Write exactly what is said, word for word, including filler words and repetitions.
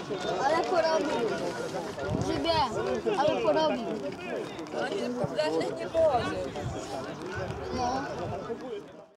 Ale porobił. Grzybie, ale porobił. No nie, nie położył. No.